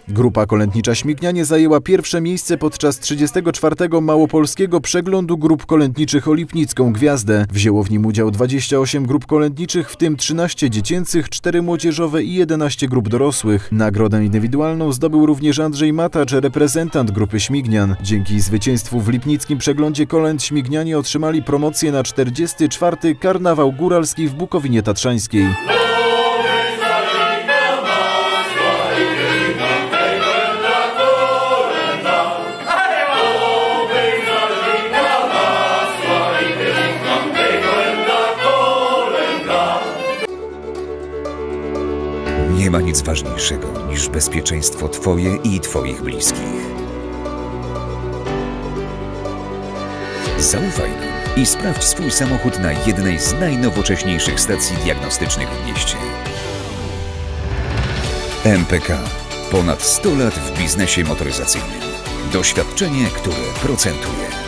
Grupa kolędnicza Śmignianie zajęła pierwsze miejsce podczas 34. Małopolskiego Przeglądu Grup Kolędniczych o Lipnicką Gwiazdę. Wzięło w nim udział 28 grup kolędniczych, w tym 13 dziecięcych, 4 młodzieżowe i 11 grup dorosłych. Nagrodę indywidualną zdobył również Andrzej Matacz, reprezentant grupy Śmignian. Dzięki zwycięstwu w Lipnickim Przeglądzie Kolęd Śmignianie otrzymali promocję na 44. Karnawał Góralski w Bukowinie Tatrzańskiej. Nie ma nic ważniejszego niż bezpieczeństwo Twoje i Twoich bliskich. Zaufaj nam i sprawdź swój samochód na jednej z najnowocześniejszych stacji diagnostycznych w mieście. MPK. Ponad 100 lat w biznesie motoryzacyjnym. Doświadczenie, które procentuje.